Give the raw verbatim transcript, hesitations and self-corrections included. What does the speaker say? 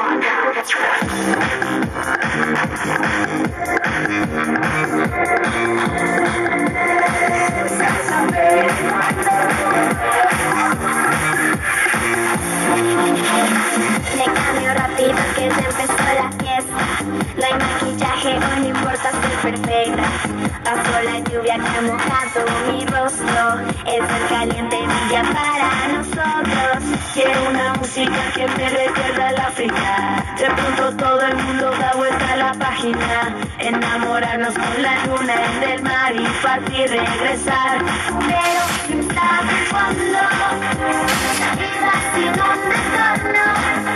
cambio rápido que ya empezó la fiesta. No hay maquillaje, o no importa ser perfecta. Pasó la lluvia que ha mojado mi rostro. El sol caliente brilla para nosotros. Quiero una música que me recuerda al África. De pronto todo el mundo da vuelta a la página. Enamorarnos con la luna en el mar y partir, regresar. Pero ¿quién sabe cuándo? La vida sin un retorno.